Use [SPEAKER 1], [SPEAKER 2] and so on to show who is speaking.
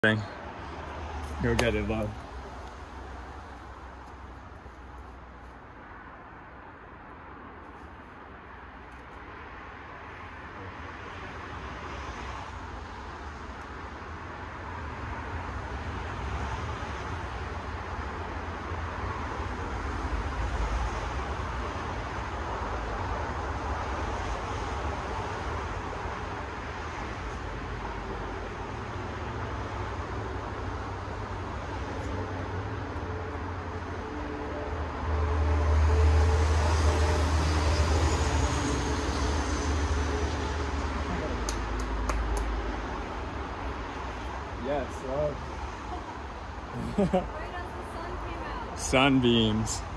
[SPEAKER 1] Go get it, love. Yes, love.
[SPEAKER 2] Right as the sun came out.
[SPEAKER 1] Sunbeams.